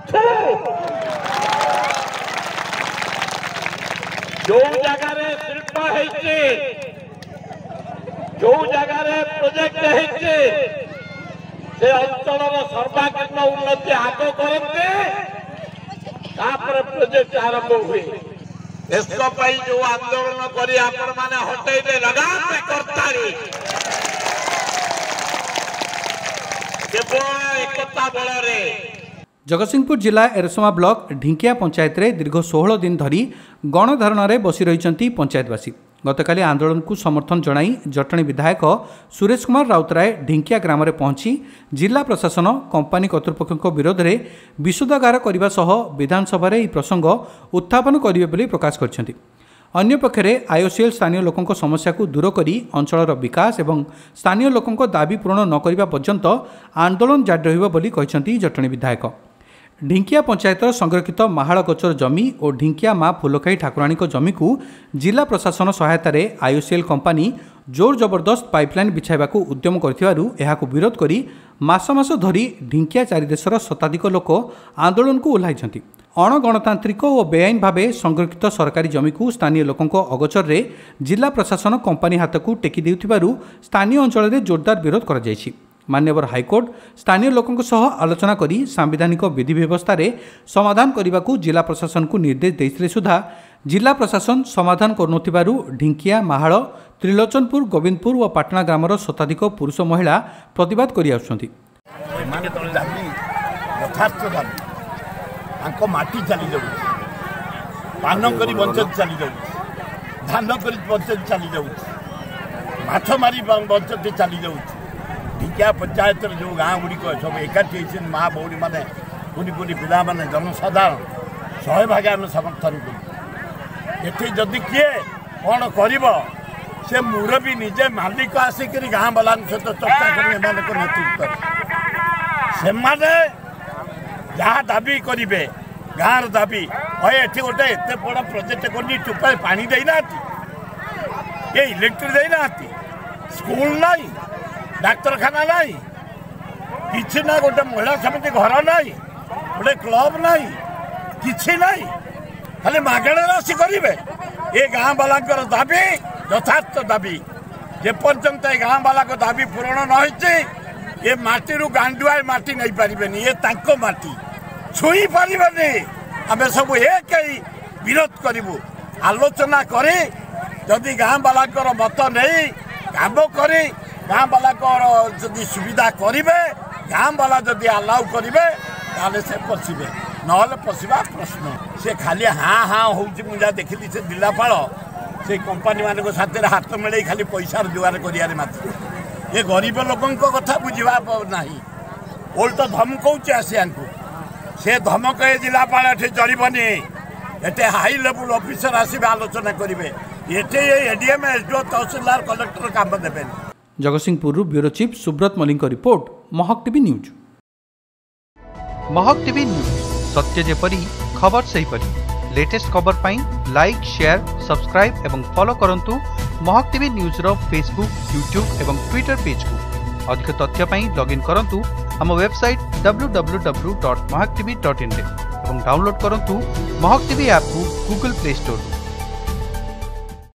जो जगह शिल्प है जो जगह प्रोजेक्ट है से अंचल सर्वांगीन उन्नति आग करते प्रोजेक्ट आरंभ हुए देश जो आंदोलन कर हटैले लगाम करताली केवल एकता बल जगतसिंहपुर जिला एरसमा ब्लॉक ढिंकिया पंचायत रे दीर्घ 16 दिन धरी गणधारण बसी रही पंचायतवासी गतकाली आंदोलन को समर्थन जणाई जटणी विधायक सुरेश कुमार राउतराय ढिंकिया ग्राम में पहुंची जिला प्रशासन कंपानी कर्तृपक्ष विरोध में विशुद्धागार करने सह विधानसभा यह प्रसंग उत्थापन करेंगे बोली प्रकाश कर अन्यपक्षे आईओसीएल स्थानीय लोकों समस्या को दूर करी अंचल विकास एवं स्थानीय लोकों दाबी पूरण न करने पर्यंत आंदोलन जारी रहिबो बोली कहिसेंती जटणी विधायक। ढिंकिया पंचायत संरक्षित माहाड़ गोचर जमी और ढिंकिया माँ फुलखाई ठाकुराणी जमी को जिला प्रशासन सहायतार आईओसीएल कंपानी जोर जबरदस्त पाइपलाइन बिछाइबा उद्यम कर विरोध करी मास मास धरी ढिंकिया चारिदेशर शताधिक लोक आंदोलन को ओह्लाई अणगणतांत्रिक और बेआईन भाव संरक्षित सरकारी जमी को स्थानीय लोकों अगोचर रे जिला प्रशासन कंपानी हाथ को टेकी देउथिबारु स्थानीय अंचल में जोरदार विरोध करा जायछि। मान्यवर हाईकोर्ट स्थानीय लोकों सह आलोचना करी सांविधानिक विधि व्यवस्था रे समाधान करने को जिला प्रशासन को निर्देश देइथिले सुधा जिला प्रशासन समाधान करुनथिबारु ढिंकिया माहाड़ त्रिलोचनपुर गोविंदपुर और पाटना ग्रामर शताधिक पुरुष महिला प्रतिवाद करि आउछन्ति। माटी चली जाऊ पान करी बंचत चली जाऊ धान करी बंचत चली जाऊ माछ मारी बंचत चली जाऊ ढिंकिया पंचायत जो गाँ गुड़िक सब एकाठी माँ भौणी मैंने कुनि कुनि पिला माने जनसाधारण 100 भाग आम समर्थन कर जदि किए कौन कर से मुरबी निजे मालिक आसिक गाँ वाला सहित चर्चा कर नेतृत्व से जहाँ दाबी करेंगे गाँव दाबी ये गोटे एत बड़ा प्रोजेक्ट कर टुपा पानी देना ये इलेक्ट्रिक देना स्कूल नाई डाक्तरखाना नाई किसी ना गोटे महिला समिति घर नाई गोटे क्लब नाई किसी नाई खाली मागणा आसी करेंगे ये गाँ वाला दाबी यथार्थ दाबी जेपर्यंत गाँ वाला दाबी पूरण न ये माटी गांडुआ माटी नहीं पारे ये तांको माटी छुई पारे आम सब एक विरोध करूँ आलोचना करी जदि गाँ वाला मत नहीं काम करी गाँ वाला जदि सुविधा करेंगे गाँ वाला जदि अलाउ करेंगे ताले से पशिबे ना पशिबा प्रश्न से खाली हाँ हाँ हो देखी से जिलापाल से कंपानी मान साथ हाथ मिले खाली पैसा जुगार कर मात्र ये गरीब लोकों कथा बुझा ना ओल्ट धमकौचे आसिया से धमक ये जिलापाल ये चलनी ये हाई लेवल ऑफिसर आसवे आलोचना करेंगे ये एडीएम एसडीओ तहसीलदार कलेक्टर काम देवे। Jagatsinghpur bureau chief Subrat Malik report Mahak TV news. Mahak TV news सत्य जेपरी खबर सेहीपरी लेटेस्ट खबर पाई लाइक शेयर सब्सक्राइब एवं फॉलो करंतु महक टीवी न्यूज रो फेसबुक यूट्यूब एवं ट्विटर पेज को अधिक तथ्य पाई लॉगिन करंतु हम वेबसाइट www.mahaktv.in एवं डाउनलोड करंतु महक टीवी ऐप को गूगल प्ले स्टोर।